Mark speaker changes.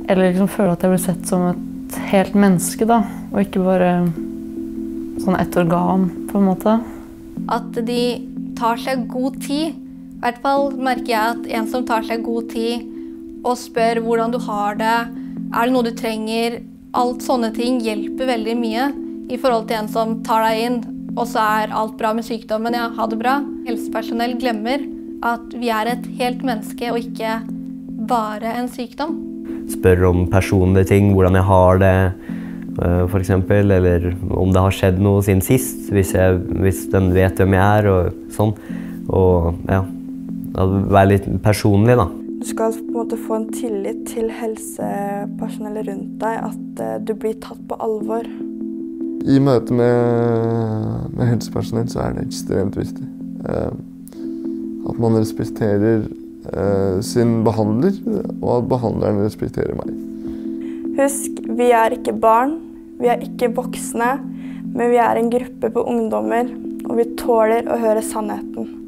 Speaker 1: Eller liksom føle at jeg blir sett som et helt menneske, da. Og ikke bare sånn et organ, på en måte.
Speaker 2: At de tar seg god tid. I hvert fall merker jeg at en som tar seg god tid og spør hvordan du har det, er det noe du trenger, alt sånne ting hjelper veldig mye i forhold til en som tar deg inn, og så er alt bra med sykdommen, ja, ha det bra. Helsepersonell glemmer at vi er et helt menneske og ikke bare en sykdom.
Speaker 3: Spør om personlige ting, hvordan jeg har det, for eksempel, eller om det har skjedd noe siden sist, hvis den vet hvem jeg er, og sånn. Og ja, være litt personlig, da.
Speaker 4: Du skal på en måte få en tillit til helsepersonellet rundt deg, at du blir tatt på alvor.
Speaker 5: I møte med helsepersonell så er det ekstremt viktig. At man respekterer sin behandler, og at behandleren respekterer meg.
Speaker 4: Husk, vi er ikke barn, vi er ikke voksne, men vi er en gruppe på ungdommer, og vi tåler å høre sannheten.